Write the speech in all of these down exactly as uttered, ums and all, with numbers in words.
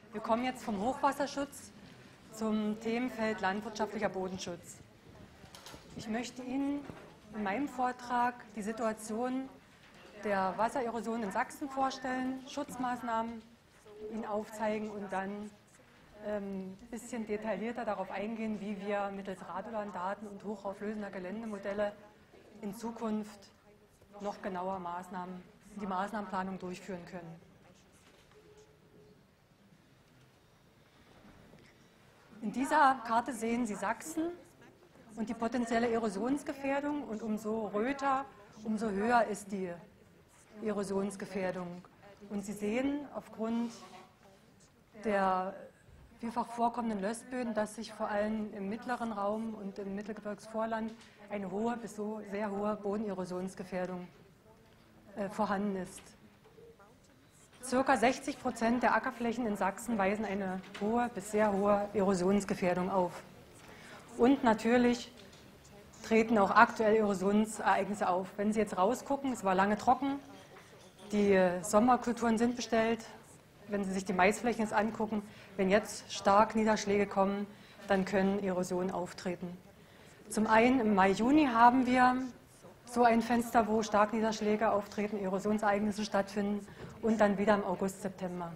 Wir kommen jetzt vom Hochwasserschutz zum Themenfeld landwirtschaftlicher Bodenschutz. Ich möchte Ihnen in meinem Vortrag die Situation der Wassererosion in Sachsen vorstellen, Schutzmaßnahmen Ihnen aufzeigen und dann ein ähm, bisschen detaillierter darauf eingehen, wie wir mittels Radolan-Daten und hochauflösender Geländemodelle in Zukunft noch genauer Maßnahmen, die Maßnahmenplanung durchführen können. In dieser Karte sehen Sie Sachsen und die potenzielle Erosionsgefährdung, und umso röter, umso höher ist die Erosionsgefährdung. Und Sie sehen aufgrund der vielfach vorkommenden Lössböden, dass sich vor allem im mittleren Raum und im Mittelgebirgsvorland eine hohe bis so sehr hohe Bodenerosionsgefährdung äh, vorhanden ist. Circa sechzig Prozent der Ackerflächen in Sachsen weisen eine hohe bis sehr hohe Erosionsgefährdung auf. Und natürlich treten auch aktuell Erosionsereignisse auf. Wenn Sie jetzt rausgucken, es war lange trocken, die Sommerkulturen sind bestellt. Wenn Sie sich die Maisflächen jetzt angucken, wenn jetzt stark Niederschläge kommen, dann können Erosionen auftreten. Zum einen im Mai, Juni haben wir so ein Fenster, wo stark Niederschläge auftreten, Erosionsereignisse stattfinden, und dann wieder im August, September.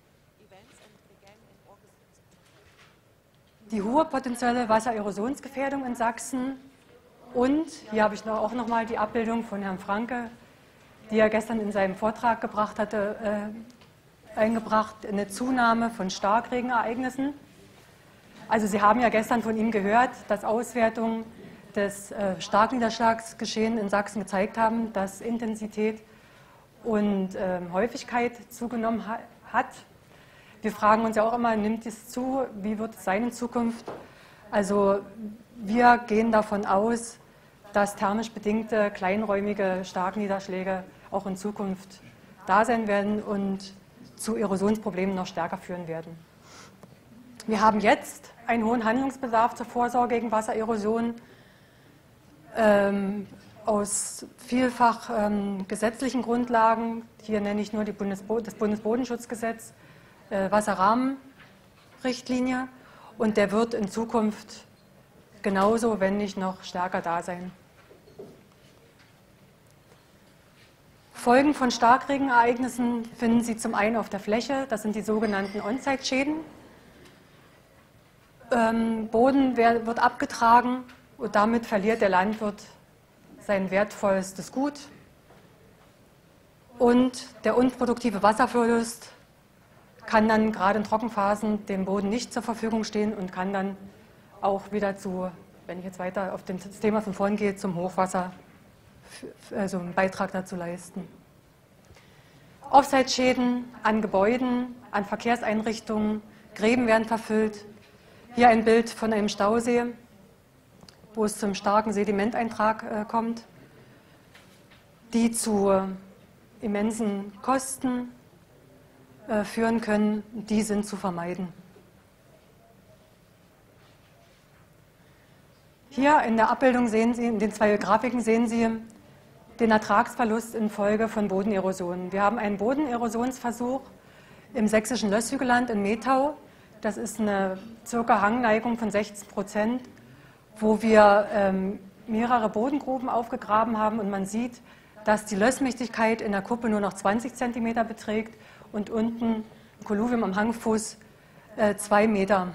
Die hohe potenzielle Wassererosionsgefährdung in Sachsen, und hier habe ich noch, auch noch mal die Abbildung von Herrn Franke, die er gestern in seinem Vortrag gebracht hatte, äh, eingebracht, eine Zunahme von Starkregenereignissen. Also Sie haben ja gestern von ihm gehört, dass Auswertungen des äh, Starkniederschlagsgeschehens in Sachsen gezeigt haben, dass Intensität und äh, Häufigkeit zugenommen ha hat. Wir fragen uns ja auch immer, nimmt es zu, wie wird es sein in Zukunft? Also wir gehen davon aus, dass thermisch bedingte kleinräumige Starkniederschläge auch in Zukunft da sein werden und zu Erosionsproblemen noch stärker führen werden. Wir haben jetzt einen hohen Handlungsbedarf zur Vorsorge gegen Wassererosion ähm, aus vielfach ähm, gesetzlichen Grundlagen. Hier nenne ich nur die Bundesbo das Bundesbodenschutzgesetz, äh, Wasserrahmenrichtlinie, und der wird in Zukunft genauso, wenn nicht noch stärker da sein. Folgen von Starkregenereignissen finden Sie zum einen auf der Fläche, das sind die sogenannten On-Site-Schäden. Ähm, Boden wird abgetragen und damit verliert der Landwirt sein wertvollstes Gut. Und der unproduktive Wasserverlust kann dann gerade in Trockenphasen dem Boden nicht zur Verfügung stehen und kann dann auch wieder zu, wenn ich jetzt weiter auf das Thema von vorn gehe, zum Hochwasser, also einen Beitrag dazu leisten. Offsite-Schäden an Gebäuden, an Verkehrseinrichtungen, Gräben werden verfüllt. Hier ein Bild von einem Stausee, wo es zum starken Sedimenteintrag äh, kommt, die zu äh, immensen Kosten äh, führen können. Die sind zu vermeiden. Hier in der Abbildung sehen Sie, in den zwei Grafiken sehen Sie den Ertragsverlust infolge von Bodenerosion. Wir haben einen Bodenerosionsversuch im sächsischen Lösshügelland in Metau. Das ist eine circa Hangneigung von sechzig Prozent, wo wir ähm, mehrere Bodengruben aufgegraben haben, und man sieht, dass die Lössmächtigkeit in der Kuppe nur noch zwanzig Zentimeter beträgt und unten im Kolluvium am Hangfuß äh, zwei Meter.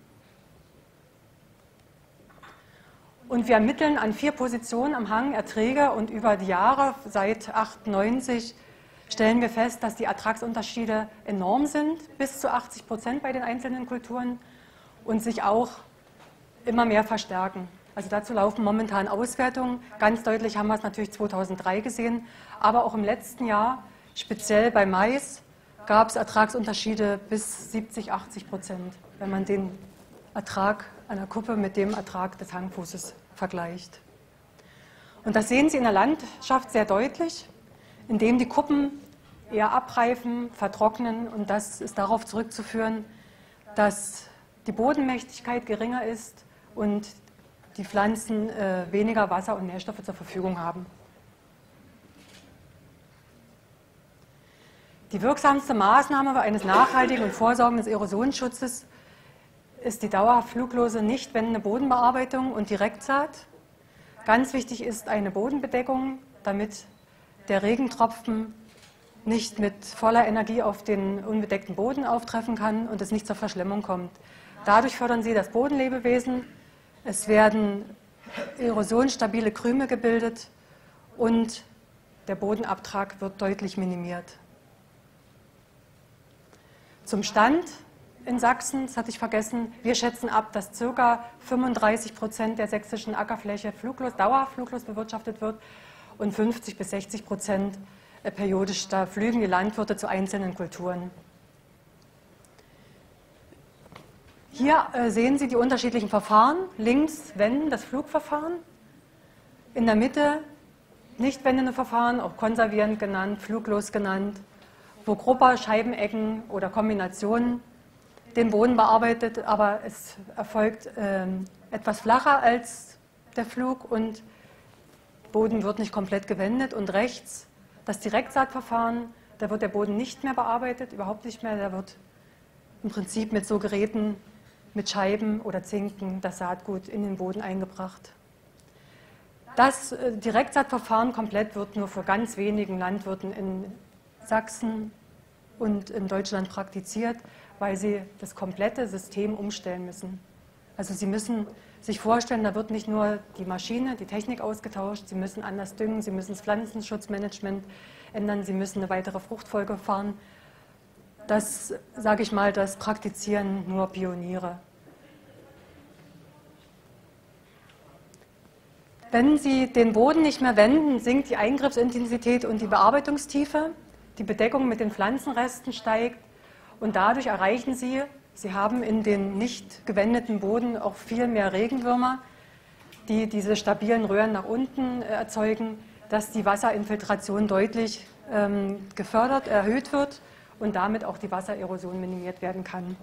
Und wir ermitteln an vier Positionen am Hang Erträge, und über die Jahre, seit achtundneunzig, stellen wir fest, dass die Ertragsunterschiede enorm sind, bis zu achtzig Prozent bei den einzelnen Kulturen, und sich auch immer mehr verstärken. Also dazu laufen momentan Auswertungen. Ganz deutlich haben wir es natürlich zweitausenddrei gesehen, aber auch im letzten Jahr, speziell bei Mais, gab es Ertragsunterschiede bis siebzig, achtzig Prozent, wenn man den Ertrag einer Kuppe mit dem Ertrag des Hangfußes vergleicht. Und das sehen Sie in der Landschaft sehr deutlich, indem die Kuppen eher abreifen, vertrocknen, und das ist darauf zurückzuführen, dass die Bodenmächtigkeit geringer ist und die Pflanzen äh, weniger Wasser und Nährstoffe zur Verfügung haben. Die wirksamste Maßnahme eines nachhaltigen und vorsorgenden Erosionsschutzes ist die dauerhaft fluglose, nicht wendende Bodenbearbeitung und Direktsaat. Ganz wichtig ist eine Bodenbedeckung, damit der Regentropfen nicht mit voller Energie auf den unbedeckten Boden auftreffen kann und es nicht zur Verschlemmung kommt. Dadurch fördern Sie das Bodenlebewesen, es werden erosionsstabile Krüme gebildet und der Bodenabtrag wird deutlich minimiert. Zum Stand in Sachsen, das hatte ich vergessen, wir schätzen ab, dass ca. fünfunddreißig Prozent der sächsischen Ackerfläche fluglos, dauerhaft fluglos bewirtschaftet wird und fünfzig bis sechzig Prozent periodisch. Da pflügen die Landwirte zu einzelnen Kulturen. Hier äh, sehen Sie die unterschiedlichen Verfahren. Links wenden, das Flugverfahren. In der Mitte nicht wendende Verfahren, auch konservierend genannt, fluglos genannt, wo Grupper, Scheibenecken oder Kombinationen den Boden bearbeitet, aber es erfolgt äh, etwas flacher als der Flug und der Boden wird nicht komplett gewendet. Und rechts das Direktsaatverfahren, da wird der Boden nicht mehr bearbeitet, überhaupt nicht mehr, da wird im Prinzip mit so Geräten, mit Scheiben oder Zinken das Saatgut in den Boden eingebracht. Das äh, Direktsaatverfahren komplett wird nur für ganz wenigen Landwirten in Sachsen und in Deutschland praktiziert, weil sie das komplette System umstellen müssen. Also Sie müssen sich vorstellen, da wird nicht nur die Maschine, die Technik ausgetauscht, Sie müssen anders düngen, Sie müssen das Pflanzenschutzmanagement ändern, Sie müssen eine weitere Fruchtfolge fahren. Das, sage ich mal, das praktizieren nur Pioniere. Wenn Sie den Boden nicht mehr wenden, sinkt die Eingriffsintensität und die Bearbeitungstiefe. Die Bedeckung mit den Pflanzenresten steigt und dadurch erreichen Sie, Sie haben in den nicht gewendeten Boden auch viel mehr Regenwürmer, die diese stabilen Röhren nach unten erzeugen, dass die Wasserinfiltration deutlich ähm, gefördert, erhöht wird und damit auch die Wassererosion minimiert werden kann.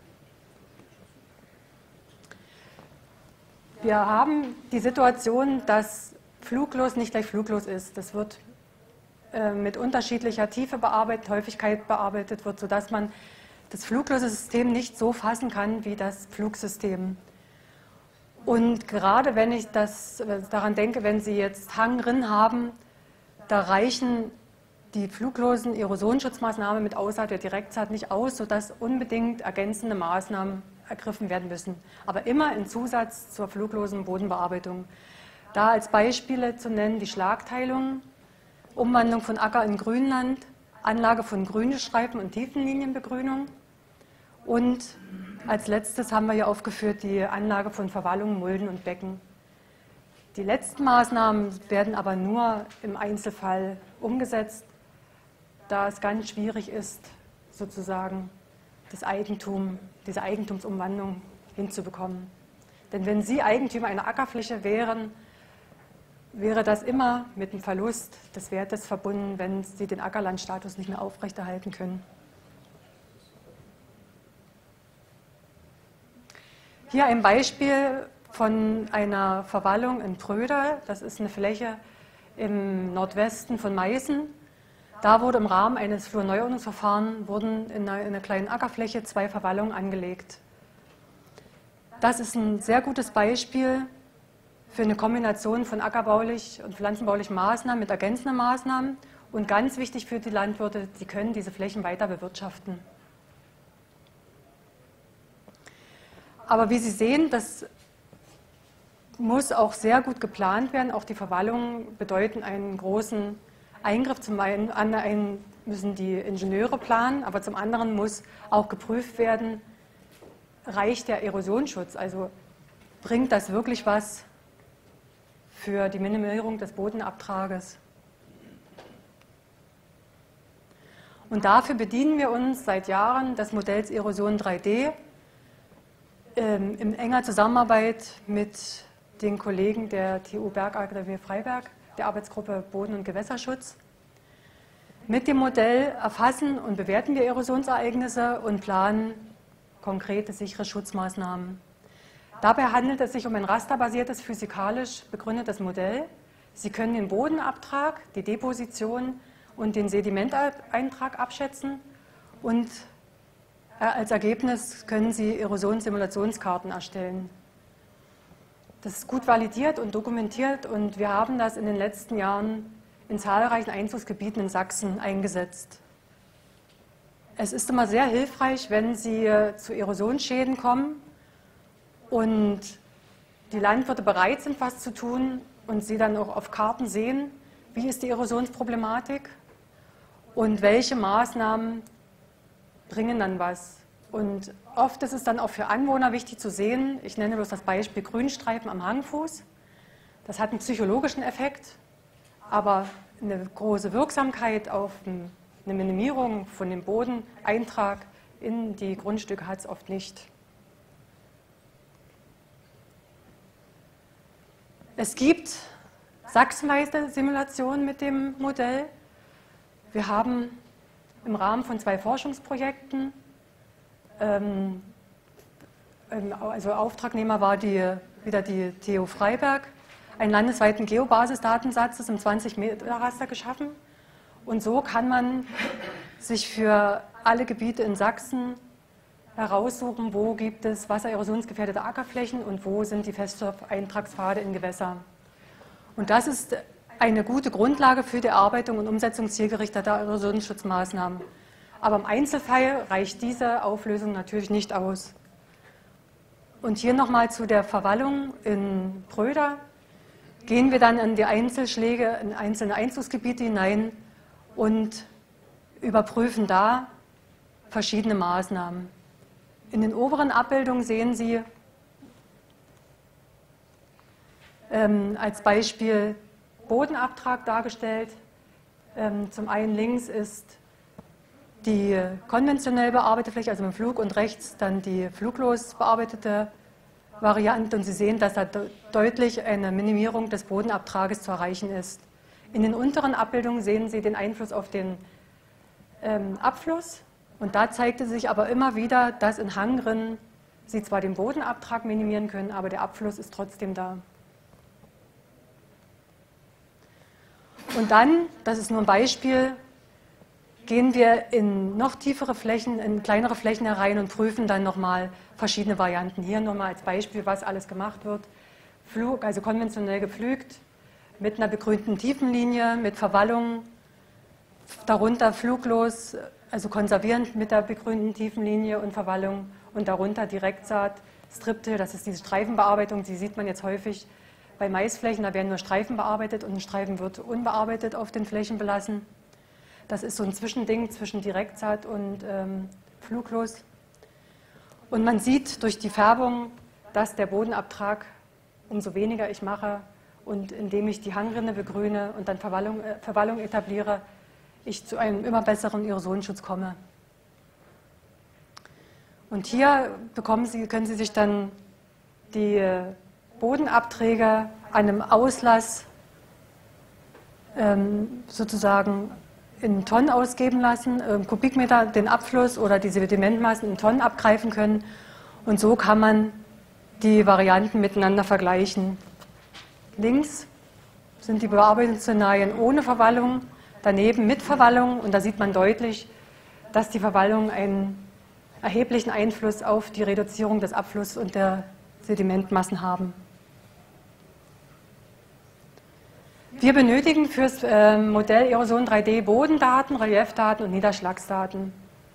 Wir haben die Situation, dass fluglos nicht gleich fluglos ist. Das wird äh, mit unterschiedlicher Tiefe bearbeitet, Häufigkeit bearbeitet wird, sodass man das fluglose System nicht so fassen kann wie das Flugsystem. Und gerade wenn ich das, daran denke, wenn Sie jetzt Hangrinnen haben, da reichen die fluglosen Erosionsschutzmaßnahmen mit Aussaat der Direktsaat nicht aus, sodass unbedingt ergänzende Maßnahmen ergriffen werden müssen. Aber immer in Zusatz zur fluglosen Bodenbearbeitung. Da als Beispiele zu nennen die Schlagteilung, Umwandlung von Acker in Grünland, Anlage von Grünstreifen und Tiefenlinienbegrünung und als letztes haben wir hier aufgeführt die Anlage von Verwallungen, Mulden und Becken. Die letzten Maßnahmen werden aber nur im Einzelfall umgesetzt, da es ganz schwierig ist, sozusagen das Eigentum, diese Eigentumsumwandlung hinzubekommen. Denn wenn Sie Eigentümer einer Ackerfläche wären, wäre das immer mit dem Verlust des Wertes verbunden, wenn Sie den Ackerlandstatus nicht mehr aufrechterhalten können. Hier ein Beispiel von einer Verwallung in Tröder. Das ist eine Fläche im Nordwesten von Meißen. Da wurde im Rahmen eines Flurneuordnungsverfahrens wurden in einer, in einer kleinen Ackerfläche zwei Verwallungen angelegt. Das ist ein sehr gutes Beispiel für eine Kombination von ackerbaulich und pflanzenbaulichen Maßnahmen mit ergänzenden Maßnahmen. Und ganz wichtig für die Landwirte, sie können diese Flächen weiter bewirtschaften. Aber wie Sie sehen, das muss auch sehr gut geplant werden. Auch die Verwallungen bedeuten einen großen Eingriff. Zum einen müssen die Ingenieure planen, aber zum anderen muss auch geprüft werden, reicht der Erosionsschutz? Also bringt das wirklich was für die Minimierung des Bodenabtrages? Und dafür bedienen wir uns seit Jahren des Modells Erosion drei D ähm, in enger Zusammenarbeit mit den Kollegen der T U Bergakademie Freiberg, der Arbeitsgruppe Boden- und Gewässerschutz. Mit dem Modell erfassen und bewerten wir Erosionsereignisse und planen konkrete, sichere Schutzmaßnahmen. Dabei handelt es sich um ein rasterbasiertes, physikalisch begründetes Modell. Sie können den Bodenabtrag, die Deposition und den Sedimenteintrag abschätzen. Und als Ergebnis können Sie Erosionssimulationskarten erstellen. Das ist gut validiert und dokumentiert und wir haben das in den letzten Jahren in zahlreichen Einzugsgebieten in Sachsen eingesetzt. Es ist immer sehr hilfreich, wenn Sie zu Erosionsschäden kommen und die Landwirte bereit sind, was zu tun und Sie dann auch auf Karten sehen, wie ist die Erosionsproblematik und welche Maßnahmen bringen dann was. Und oft ist es dann auch für Anwohner wichtig zu sehen, ich nenne bloß das Beispiel Grünstreifen am Hangfuß. Das hat einen psychologischen Effekt, aber eine große Wirksamkeit auf eine Minimierung von dem Bodeneintrag in die Grundstücke hat es oft nicht. Es gibt sachsenweite Simulationen mit dem Modell. Wir haben im Rahmen von zwei Forschungsprojekten, ähm, also Auftragnehmer war die, wieder die T U Freiberg, einen landesweiten Geobasisdatensatz im zwanzig Meter Raster geschaffen. Und so kann man sich für alle Gebiete in Sachsen heraussuchen, wo gibt es wassererosionsgefährdete Ackerflächen und wo sind die Feststoffeintragspfade in Gewässer. Und das ist eine gute Grundlage für die Erarbeitung und Umsetzung zielgerichteter Erosionsschutzmaßnahmen. Aber im Einzelfall reicht diese Auflösung natürlich nicht aus. Und hier nochmal zu der Verwallung in Bröder. Gehen wir dann in die Einzelschläge, in einzelne Einzugsgebiete hinein und überprüfen da verschiedene Maßnahmen. In den oberen Abbildungen sehen Sie ähm, als Beispiel Bodenabtrag dargestellt. Ähm, zum einen links ist die konventionell bearbeitete Fläche, also mit Flug, und rechts dann die fluglos bearbeitete Variante. Und Sie sehen, dass da de deutlich eine Minimierung des Bodenabtrages zu erreichen ist. In den unteren Abbildungen sehen Sie den Einfluss auf den ähm, Abfluss. Und da zeigte sich aber immer wieder, dass in Hangrinnen Sie zwar den Bodenabtrag minimieren können, aber der Abfluss ist trotzdem da. Und dann, das ist nur ein Beispiel, gehen wir in noch tiefere Flächen, in kleinere Flächen herein und prüfen dann nochmal verschiedene Varianten. Hier nochmal als Beispiel, was alles gemacht wird. Flug, also konventionell gepflügt, mit einer begrünten Tiefenlinie, mit Verwallung, darunter fluglos, also konservierend mit der begrünten Tiefenlinie und Verwallung und darunter Direktsaat, Striptill, das ist diese Streifenbearbeitung, die sieht man jetzt häufig bei Maisflächen, da werden nur Streifen bearbeitet und ein Streifen wird unbearbeitet auf den Flächen belassen. Das ist so ein Zwischending zwischen Direktsaat und ähm, fluglos. Und man sieht durch die Färbung, dass der Bodenabtrag, umso weniger ich mache und indem ich die Hangrinne begrüne und dann Verwallung, äh, Verwallung etabliere, ich zu einem immer besseren Erosionsschutz komme. Und hier bekommen Sie, können Sie sich dann die Bodenabträge an einem Auslass ähm, sozusagen in Tonnen ausgeben lassen, im Kubikmeter den Abfluss oder die Sedimentmassen in Tonnen abgreifen können. Und so kann man die Varianten miteinander vergleichen. Links sind die Bearbeitungsszenarien ohne Verwallung, daneben mit Verwallung. Und da sieht man deutlich, dass die Verwallung einen erheblichen Einfluss auf die Reduzierung des Abflusses und der Sedimentmassen haben. Wir benötigen fürs äh, Modell Erosion drei D Bodendaten, Reliefdaten und Niederschlagsdaten.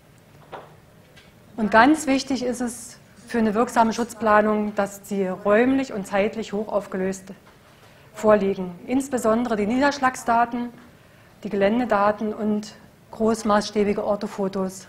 Und ganz wichtig ist es für eine wirksame Schutzplanung, dass sie räumlich und zeitlich hoch aufgelöst vorliegen. Insbesondere die Niederschlagsdaten, die Geländedaten und großmaßstäbige Orthofotos.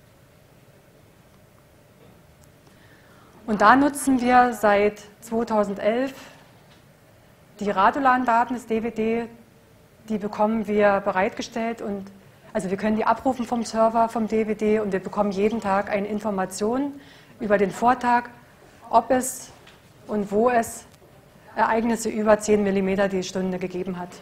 Und da nutzen wir seit zweitausendelf die Radulan-Daten des D W D, die bekommen wir bereitgestellt. Und, also wir können die abrufen vom Server, vom D W D, und wir bekommen jeden Tag eine Information über den Vortag, ob es und wo es Ereignisse über zehn Millimeter die Stunde gegeben hat.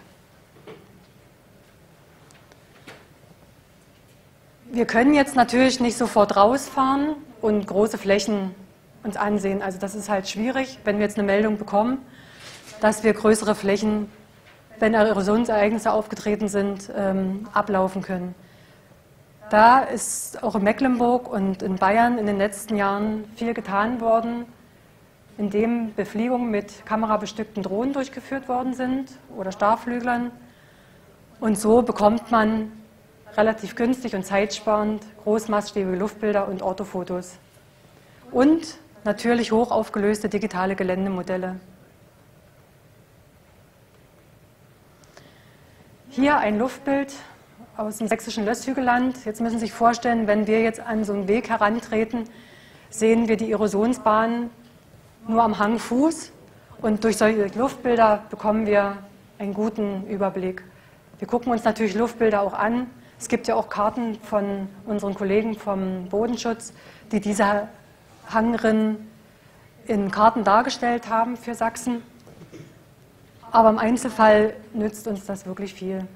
Wir können jetzt natürlich nicht sofort rausfahren und große Flächen uns ansehen. Also das ist halt schwierig, wenn wir jetzt eine Meldung bekommen, dass wir größere Flächen wenn Erosionsereignisse aufgetreten sind, ähm, ablaufen können. Da ist auch in Mecklenburg und in Bayern in den letzten Jahren viel getan worden, indem Befliegungen mit kamerabestückten Drohnen durchgeführt worden sind oder Starrflüglern. Und so bekommt man relativ günstig und zeitsparend großmaßstäbige Luftbilder und Orthofotos. Und natürlich hoch aufgelöste digitale Geländemodelle. Hier ein Luftbild aus dem sächsischen Lösshügelland. Jetzt müssen Sie sich vorstellen, wenn wir jetzt an so einen Weg herantreten, sehen wir die Erosionsbahn nur am Hangfuß und durch solche Luftbilder bekommen wir einen guten Überblick. Wir gucken uns natürlich Luftbilder auch an. Es gibt ja auch Karten von unseren Kollegen vom Bodenschutz, die diese Hangrinnen in Karten dargestellt haben für Sachsen. Aber im Einzelfall nützt uns das wirklich viel.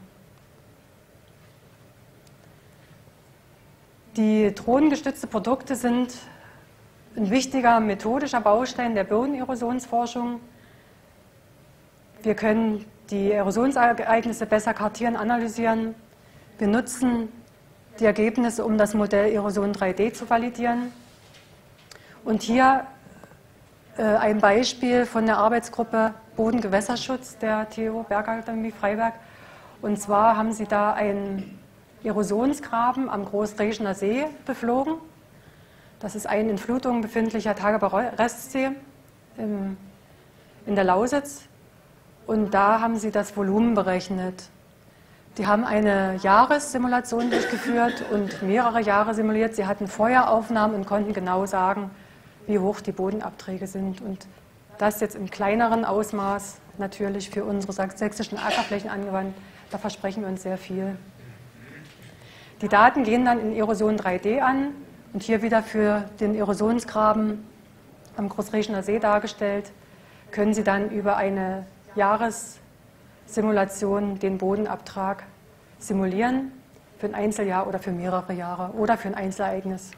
Die drohnengestützte Produkte sind ein wichtiger methodischer Baustein der Bodenerosionsforschung. Wir können die Erosionsereignisse besser kartieren, analysieren. Wir nutzen die Ergebnisse, um das Modell Erosion drei D zu validieren. Und hier äh, ein Beispiel von der Arbeitsgruppe Bodengewässerschutz der T U Bergakademie Freiberg. Und zwar haben sie da einen Erosionsgraben am Großdreschener See beflogen. Das ist ein in Flutungen befindlicher Tagebau-Restsee in der Lausitz. Und da haben sie das Volumen berechnet. Die haben eine Jahressimulation durchgeführt und mehrere Jahre simuliert. Sie hatten Feueraufnahmen und konnten genau sagen, wie hoch die Bodenabträge sind. Und das jetzt im kleineren Ausmaß natürlich für unsere sächsischen Ackerflächen angewandt. Da versprechen wir uns sehr viel. Die Daten gehen dann in Erosion drei D an und hier wieder für den Erosionsgraben am Großdreschener See dargestellt, können Sie dann über eine Jahressimulation den Bodenabtrag simulieren für ein Einzeljahr oder für mehrere Jahre oder für ein Einzelereignis.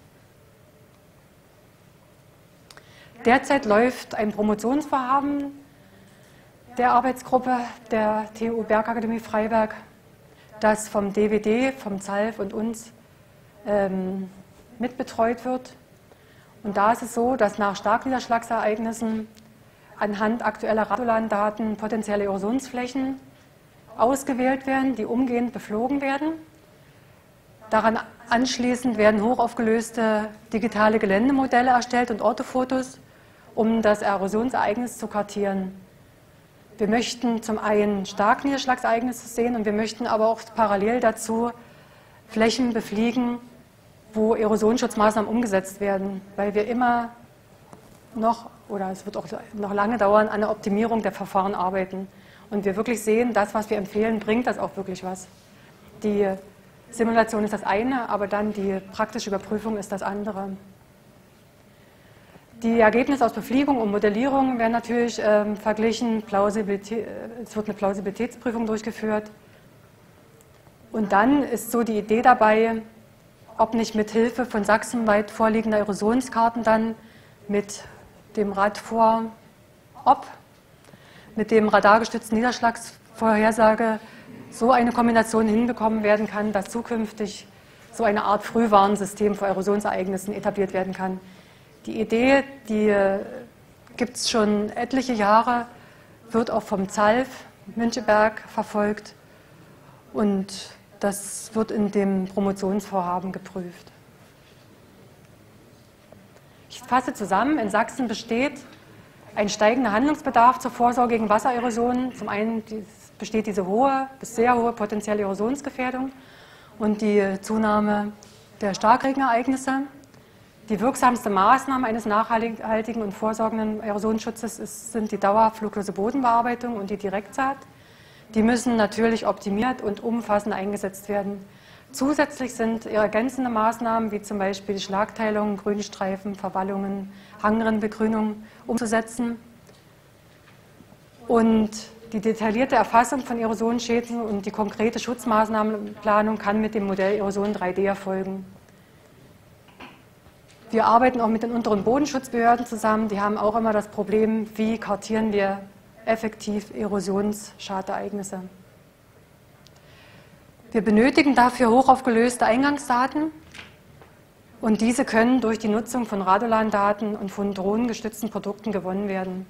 Derzeit läuft ein Promotionsvorhaben der Arbeitsgruppe der T U Bergakademie Freiberg, das vom D W D, vom ZALF und uns ähm, mitbetreut wird. Und da ist es so, dass nach Starkniederschlagsereignissen anhand aktueller Radolan-Daten potenzielle Erosionsflächen ausgewählt werden, die umgehend beflogen werden. Daran anschließend werden hochaufgelöste digitale Geländemodelle erstellt und Orthofotos, um das Erosionsereignis zu kartieren. Wir möchten zum einen Starkniederschlagsereignisse sehen und wir möchten aber auch parallel dazu Flächen befliegen, wo Erosionsschutzmaßnahmen umgesetzt werden, weil wir immer noch, oder es wird auch noch lange dauern, an der Optimierung der Verfahren arbeiten. Und wir wirklich sehen, das, was wir empfehlen, bringt das auch wirklich was. Die Simulation ist das eine, aber dann die praktische Überprüfung ist das andere. Die Ergebnisse aus Befliegung und Modellierung werden natürlich ähm, verglichen, Plausibilität, es wird eine Plausibilitätsprüfung durchgeführt. Und dann ist so die Idee dabei, ob nicht mit Hilfe von sachsenweit vorliegender Erosionskarten dann mit dem R A D vor, ob mit dem radargestützten Niederschlagsvorhersage so eine Kombination hinbekommen werden kann, dass zukünftig so eine Art Frühwarnsystem vor Erosionsereignissen etabliert werden kann. Die Idee, die gibt es schon etliche Jahre, wird auch vom ZALF Müncheberg verfolgt und das wird in dem Promotionsvorhaben geprüft. Ich fasse zusammen, in Sachsen besteht ein steigender Handlungsbedarf zur Vorsorge gegen Wassererosion. Zum einen besteht diese hohe bis sehr hohe potenzielle Erosionsgefährdung und die Zunahme der Starkregenereignisse. Die wirksamste Maßnahme eines nachhaltigen und vorsorgenden Erosionsschutzes ist, sind die dauerfluglose Bodenbearbeitung und die Direktsaat. Die müssen natürlich optimiert und umfassend eingesetzt werden. Zusätzlich sind ergänzende Maßnahmen wie zum Beispiel die Schlagteilung, Grünstreifen, Verwallungen, Hangrinnenbegrünung umzusetzen. Und die detaillierte Erfassung von Erosionsschäden und die konkrete Schutzmaßnahmenplanung kann mit dem Modell Erosion drei D erfolgen. Wir arbeiten auch mit den unteren Bodenschutzbehörden zusammen. Die haben auch immer das Problem, wie kartieren wir effektiv Erosionsschadenseignisse. Wir benötigen dafür hochaufgelöste Eingangsdaten und diese können durch die Nutzung von Radolan-Daten und von drohnengestützten Produkten gewonnen werden.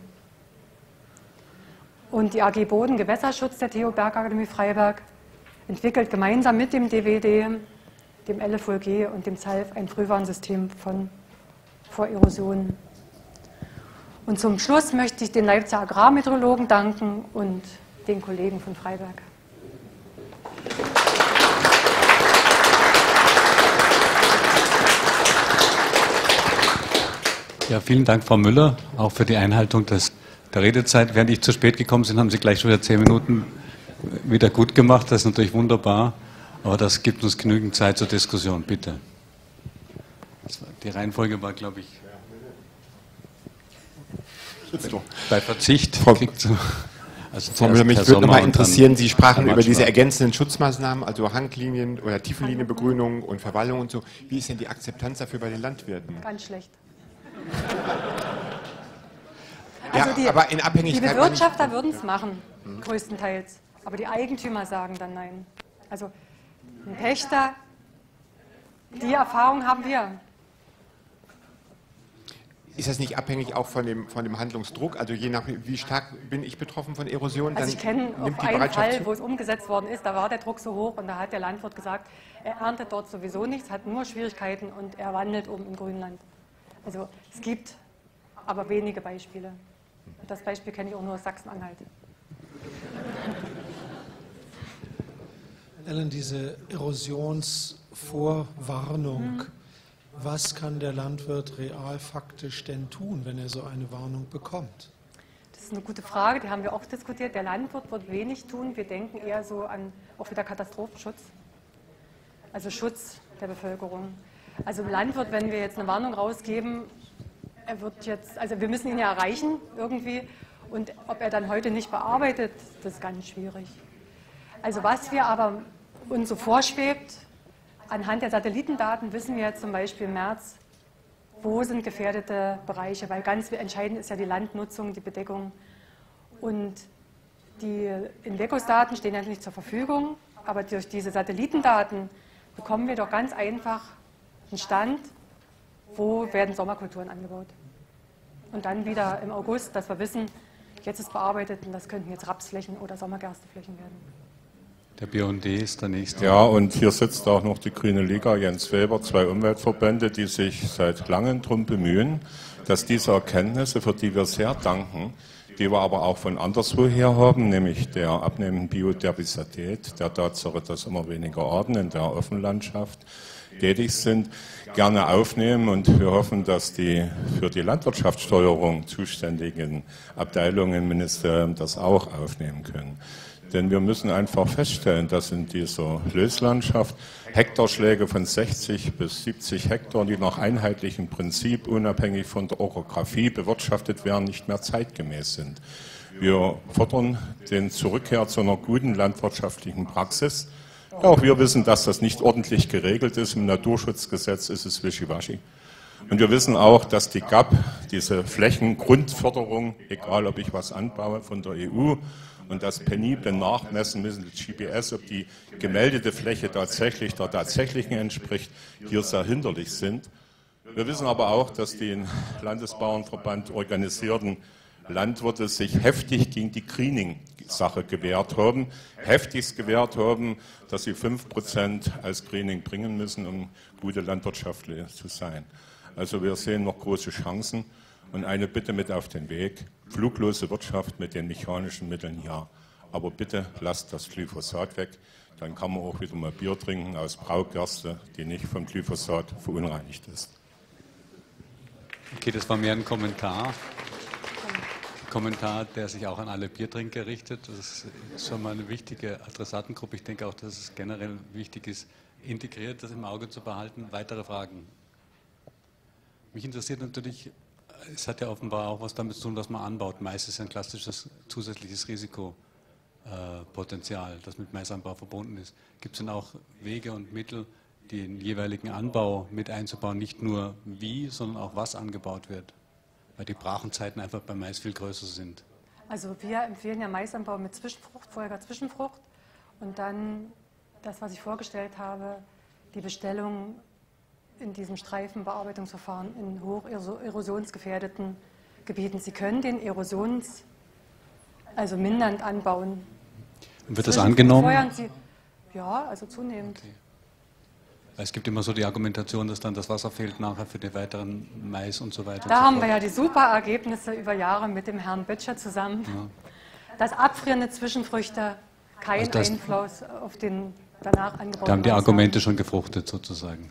Und die A G Boden Gewässerschutz der T U Bergakademie Freiberg entwickelt gemeinsam mit dem D W D, dem L F O G und dem Z A L F ein Frühwarnsystem von, vor Erosionen. Und zum Schluss möchte ich den Leipziger Agrarmeteorologen danken und den Kollegen von Freiberg. Ja, vielen Dank, Frau Müller, auch für die Einhaltung des, der Redezeit. Während ich zu spät gekommen bin, haben Sie gleich schon wieder zehn Minuten wieder gut gemacht. Das ist natürlich wunderbar, aber das gibt uns genügend Zeit zur Diskussion. Bitte. Die Reihenfolge war, glaube ich, bei Verzicht. Frau, also Frau Müller, mich würde noch mal interessieren, Sie sprachen über diese ergänzenden Schutzmaßnahmen, also Hanglinien oder Tiefenlinienbegrünung und Verwallung und so. Wie ist denn die Akzeptanz dafür bei den Landwirten? Ganz schlecht. Ja, also die, aber in Abhängigkeit... Die Bewirtschafter würden es machen, hm. größtenteils. Aber die Eigentümer sagen dann nein. Also ein Pächter, die Erfahrung haben wir. Ist das nicht abhängig auch von dem, von dem Handlungsdruck? Also je nach, wie stark bin ich betroffen von Erosion? Also ich kenne auf einen Fall, wo es umgesetzt worden ist, da war der Druck so hoch und da hat der Landwirt gesagt, er erntet dort sowieso nichts, hat nur Schwierigkeiten und er wandelt um in Grünland. Also es gibt aber wenige Beispiele. Das Beispiel kenne ich auch nur aus Sachsen-Anhalt. Ellen, diese Erosionsvorwarnung, hm. was kann der Landwirt real faktisch denn tun, wenn er so eine Warnung bekommt? Das ist eine gute Frage, die haben wir auch diskutiert. Der Landwirt wird wenig tun. Wir denken eher so an auch wieder Katastrophenschutz, also Schutz der Bevölkerung. Also im Landwirt, wenn wir jetzt eine Warnung rausgeben, er wird jetzt, also wir müssen ihn ja erreichen irgendwie und ob er dann heute nicht bearbeitet, das ist ganz schwierig. Also was wir aber uns so vorschwebt, anhand der Satellitendaten wissen wir jetzt zum Beispiel im März, wo sind gefährdete Bereiche, weil ganz entscheidend ist ja die Landnutzung, die Bedeckung. Und die Invecos-Daten stehen ja nicht zur Verfügung, aber durch diese Satellitendaten bekommen wir doch ganz einfach einen Stand, wo werden Sommerkulturen angebaut. Und dann wieder im August, dass wir wissen, jetzt ist bearbeitet und das könnten jetzt Rapsflächen oder Sommergersteflächen werden. Der B U N D ist der nächste. Ja, und hier sitzt auch noch die Grüne Liga, Jens Weber, zwei Umweltverbände, die sich seit langem darum bemühen, dass diese Erkenntnisse, für die wir sehr danken, die wir aber auch von anderswoher haben, nämlich der abnehmenden Biodiversität, der Tatsache, dass immer weniger Arten in der Offenlandschaft tätig sind, gerne aufnehmen. Und wir hoffen, dass die für die Landwirtschaftssteuerung zuständigen Abteilungen im Ministerium das auch aufnehmen können. Denn wir müssen einfach feststellen, dass in dieser Löslandschaft Hektarschläge von sechzig bis siebzig Hektar, die nach einheitlichem Prinzip unabhängig von der Orografie bewirtschaftet werden, nicht mehr zeitgemäß sind. Wir fordern den Zurückkehr zu einer guten landwirtschaftlichen Praxis. Auch wir wissen, dass das nicht ordentlich geregelt ist. Im Naturschutzgesetz ist es wischiwaschi. Und wir wissen auch, dass die G A P, diese Flächengrundförderung, egal ob ich was anbaue von der E U, und das penible Nachmessen müssen mit G P S, ob die gemeldete Fläche tatsächlich der tatsächlichen entspricht, hier sehr hinderlich sind. Wir wissen aber auch, dass die im Landesbauernverband organisierten Landwirte sich heftig gegen die Greening-Sache gewehrt haben, heftigst gewehrt haben, dass sie fünf Prozent als Greening bringen müssen, um gute Landwirtschaftler zu sein. Also wir sehen noch große Chancen. Und eine Bitte mit auf den Weg, fluglose Wirtschaft mit den mechanischen Mitteln, ja. Aber bitte lasst das Glyphosat weg, dann kann man auch wieder mal Bier trinken aus Braugerste, die nicht vom Glyphosat verunreinigt ist. Okay, das war mehr ein Kommentar. Kommentar, der sich auch an alle Biertrinker richtet. Das ist schon mal eine wichtige Adressatengruppe. Ich denke auch, dass es generell wichtig ist, integriert das im Auge zu behalten. Weitere Fragen? Mich interessiert natürlich, es hat ja offenbar auch was damit zu tun, was man anbaut. Mais ist ein klassisches zusätzliches Risikopotenzial, äh, das mit Maisanbau verbunden ist. Gibt es denn auch Wege und Mittel, den jeweiligen Anbau mit einzubauen, nicht nur wie, sondern auch was angebaut wird? Weil die Brachenzeiten einfach beim Mais viel größer sind. Also wir empfehlen ja Maisanbau mit Zwischenfrucht, vorheriger Zwischenfrucht und dann das, was ich vorgestellt habe, die Bestellung in diesem Streifenbearbeitungsverfahren in hoch erosionsgefährdeten Gebieten. Sie können den Erosions, also mindernd anbauen. Und wird das angenommen? Sie, ja, also zunehmend. Okay. Es gibt immer so die Argumentation, dass dann das Wasser fehlt nachher für den weiteren Mais und so weiter. Da haben wir ja die super Ergebnisse über Jahre mit dem Herrn Böttcher zusammen, ja. Dass abfrierende Zwischenfrüchte keinen also Einfluss auf den danach angebauten Da haben die Argumente schon gefruchtet sozusagen.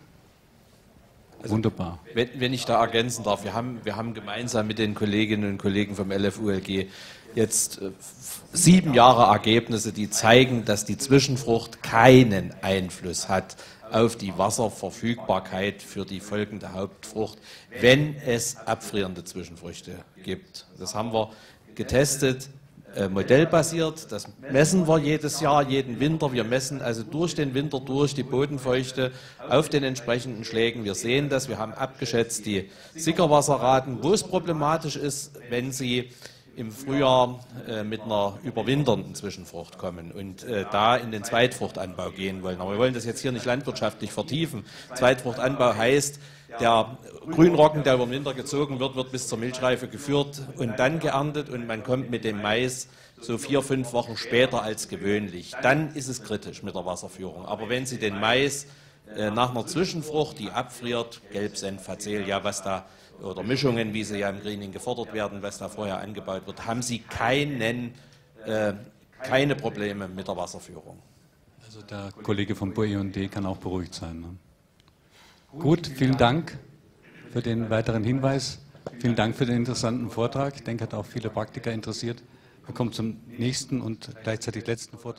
Also, wunderbar. Wenn, wenn ich da ergänzen darf, wir haben, wir haben gemeinsam mit den Kolleginnen und Kollegen vom L F U L G jetzt äh, sieben Jahre Ergebnisse, die zeigen, dass die Zwischenfrucht keinen Einfluss hat auf die Wasserverfügbarkeit für die folgende Hauptfrucht, wenn es abfrierende Zwischenfrüchte gibt. Das haben wir getestet, äh, modellbasiert, das messen wir jedes Jahr, jeden Winter. Wir messen also durch den Winter durch die Bodenfeuchte auf den entsprechenden Schlägen. Wir sehen das, wir haben abgeschätzt die Sickerwasserraten, wo es problematisch ist, wenn sie im Frühjahr äh, mit einer überwinternden Zwischenfrucht kommen und äh, da in den Zweitfruchtanbau gehen wollen. Aber wir wollen das jetzt hier nicht landwirtschaftlich vertiefen. Zweitfruchtanbau heißt, der Grünroggen, der über den Winter gezogen wird, wird bis zur Milchreife geführt und dann geerntet und man kommt mit dem Mais so vier, fünf Wochen später als gewöhnlich. Dann ist es kritisch mit der Wasserführung. Aber wenn Sie den Mais äh, nach einer Zwischenfrucht, die abfriert, Gelbsenf, Facelia, was da oder Mischungen, wie sie ja im Greening gefordert werden, was da vorher angebaut wird, haben Sie keinen, äh, keine Probleme mit der Wasserführung. Also der Kollege vom B U N D kann auch beruhigt sein. Ne? Gut, vielen Dank für den weiteren Hinweis. Vielen Dank für den interessanten Vortrag. Ich denke, hat auch viele Praktiker interessiert. Wir kommen zum nächsten und gleichzeitig letzten Vortrag.